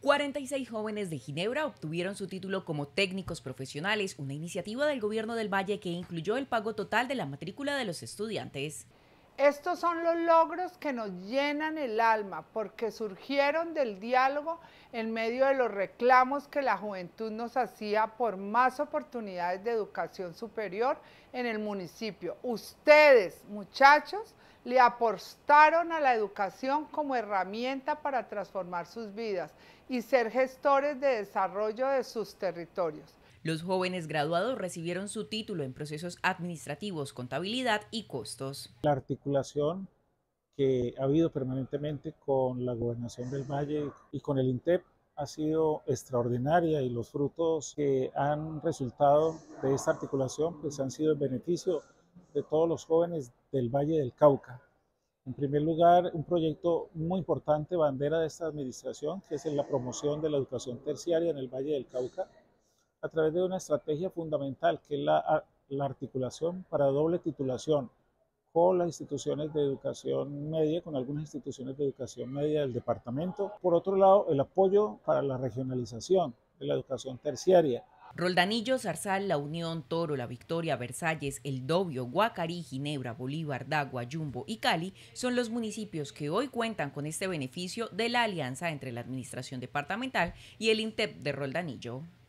46 jóvenes de Ginebra obtuvieron su título como técnicos profesionales, una iniciativa del gobierno del Valle que incluyó el pago total de la matrícula de los estudiantes. Estos son los logros que nos llenan el alma porque surgieron del diálogo en medio de los reclamos que la juventud nos hacía por más oportunidades de educación superior en el municipio. Ustedes, muchachos, le apostaron a la educación como herramienta para transformar sus vidas y ser gestores de desarrollo de sus territorios. Los jóvenes graduados recibieron su título en procesos administrativos, contabilidad y costos. La articulación que ha habido permanentemente con la Gobernación del Valle y con el INTEP ha sido extraordinaria y los frutos que han resultado de esta articulación pues han sido en beneficio de todos los jóvenes del Valle del Cauca. En primer lugar, un proyecto muy importante, bandera de esta administración, que es la promoción de la educación terciaria en el Valle del Cauca, a través de una estrategia fundamental que es la articulación para doble titulación con las instituciones de educación media, con algunas instituciones de educación media del departamento. Por otro lado, el apoyo para la regionalización de la educación terciaria. Roldanillo, Zarzal, La Unión, Toro, La Victoria, Versalles, El Dobio, Guacarí, Ginebra, Bolívar, Dagua, Yumbo y Cali son los municipios que hoy cuentan con este beneficio de la alianza entre la administración departamental y el INTEP de Roldanillo.